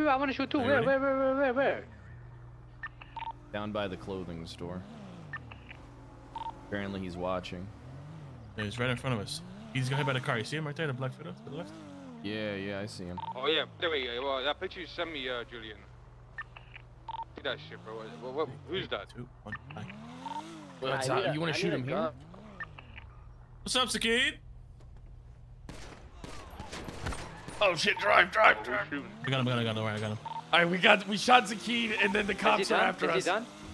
wait. I want to shoot too. Where? Down by the clothing store. Apparently he's watching. Yeah, he's right in front of us. He's gonna hit by the car. You see him right there, the black photo to the left? Yeah, I see him. Oh yeah. Wait. Well, that picture you sent me, Julian. See that shit, bro. Who's that? 2, 1, 9. What's up? You want to shoot him here? What's up, Zacced? Oh shit! Drive! I got him. All right, I got him. All right, we shot Zacced, and then the cops are after us. Is he done?